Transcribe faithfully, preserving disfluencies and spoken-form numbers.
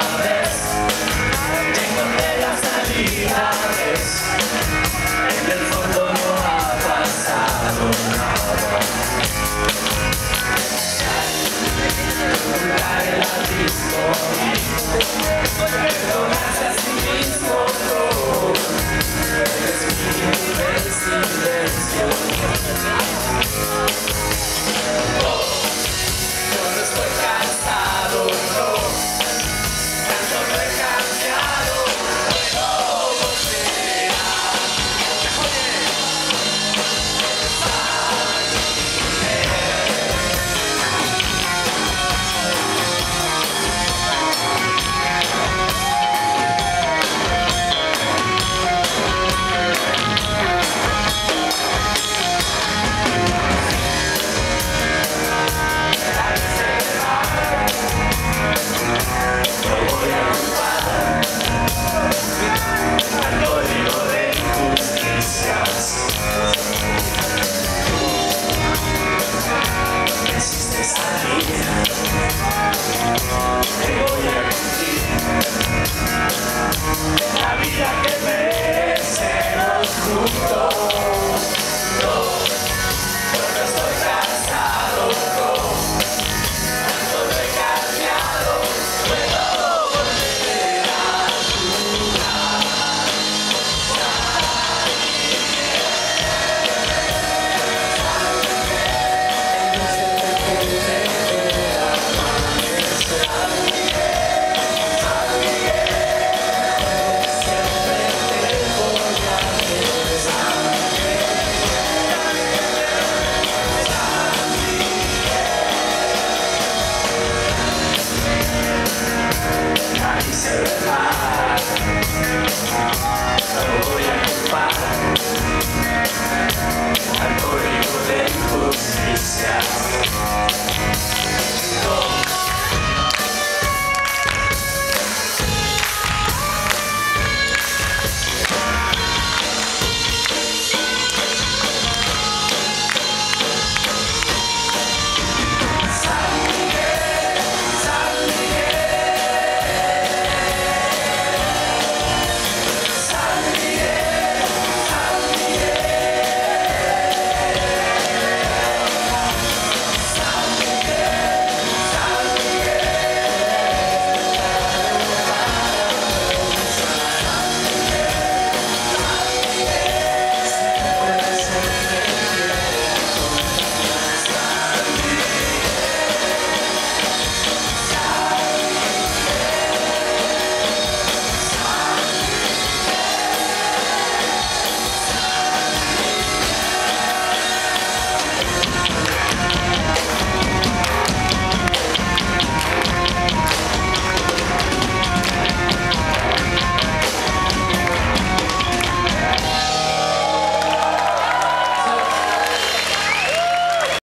ves, encontré la salida, ves, en el fondo no ha pasado nada. Cae la disco, perdonarse a sí mismo, no, eres mi del silencio. Oh, yo no estoy cansado, no, tanto no he cambiado, puedo volver la vida.